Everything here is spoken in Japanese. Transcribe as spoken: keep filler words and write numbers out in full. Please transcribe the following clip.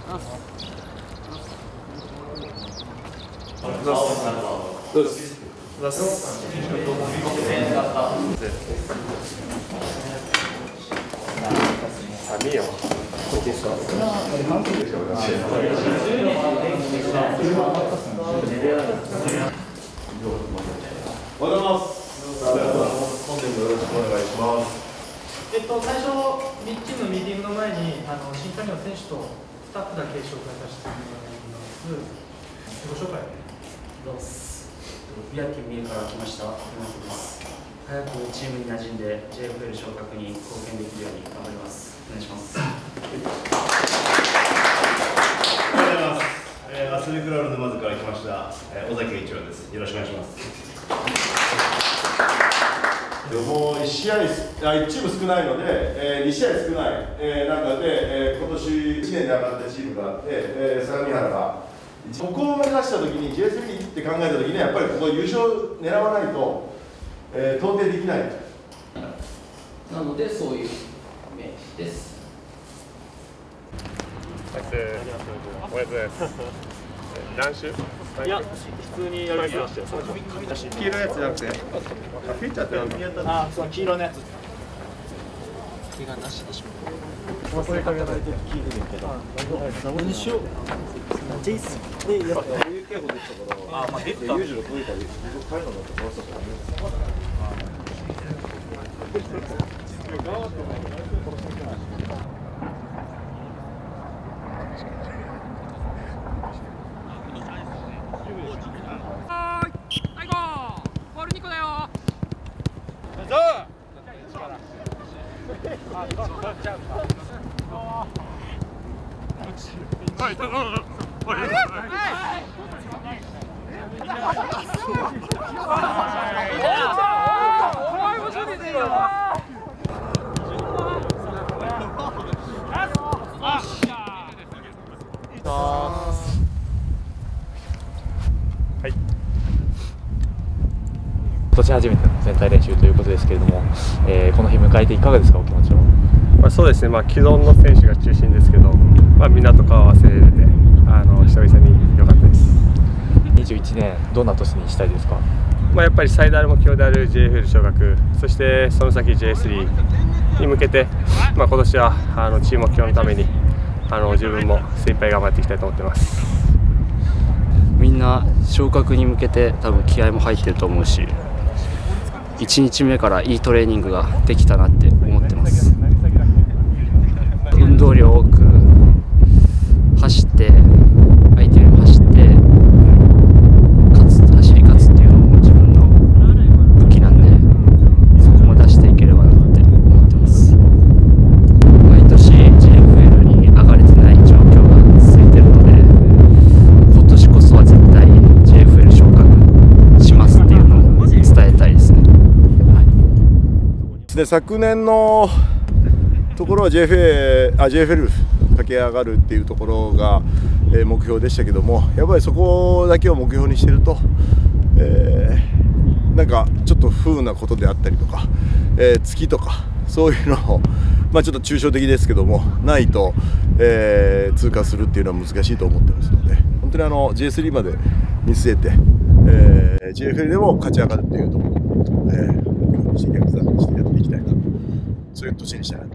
どうです。寒いよ。おはようございます。本日もよろしくお願いします。 えっと最初ミッチームのミーティングの前にあの新加入の選手とスタッフだけ紹介させてもらいます。自己紹介。 どうも。宮城三重から来ました山本です。早くチームに馴染んで ジェイエフエル 昇格に貢献できるように頑張ります。お願いします。 おはようございます。えー、アスリークラブ沼津から来ました、えー、尾崎一郎です。よろしくお願いします。 もういち試合、あいちチーム少ないので、えー、に試合少ない、えー、中で、えー、今年いちねんで上がったチームがあって、えー、相模原がここを目指したときに ジェイエスリー って考えたときにやっぱりここ優勝狙わないと、えー、到底できない。 なのでそういうイメージです。 おはようございます。何週？ いや、普通にやりましたよ。 黄色いやつじゃなくて、フィーチャーってなんだ？ あ、そう、黄色のやつ。 怪我なしでしょ。 忘れかけないと聞いてるけど。何しよう。ジェイスでやった。こういう警報出てたから。あ、まあ出てた。裕次郎遠いから、彼のだと壊したからね。 今年初めての全体練習ということですけれども、えー、この日迎えていかがですか、お気持ちは。 まあ、そうですね、まあ、既存の選手が中心ですけど、まあ、みんなと顔合わせれて、あの久々に良かったです。 にじゅういちねん、どんな年にしたいですか。 まあ、やっぱり最大の目標である ジェイエフエル 昇格、そしてその先 ジェイエスリー に向けて、まあ、今年はあのチーム目標のためにあの自分も精一杯頑張っていきたいと思ってます。 みんな昇格に向けて多分気合も入ってると思うし、いちにちめからいいトレーニングができたなって思ってます。運動量多く走って、相手よりも走って勝つ、走り勝つっていうのも自分の武器なんで、そこも出していければなって思ってます。毎年 ジェイエフエル に上がれてない状況が続いているので、今年こそは絶対 ジェイエフエル 昇格しますっていうのを伝えたいですね。 で昨年のところは ジェイエフエル、あ ジェイエフエル 駆け上がるっていうところが、えー、目標でしたけども、やっぱりそこだけを目標にしてると、えー、なんかちょっと不運なことであったりとか、えー、月とかそういうのを、まあ、ちょっと抽象的ですけどもないと、えー、通過するっていうのは難しいと思ってますので、本当にあの ジェイエスリー まで見据えて、えー、ジェイエフエル でも勝ち上がるっていうところを、えー、目標にして逆算してやっていきたいな、そういう年にしたいなと。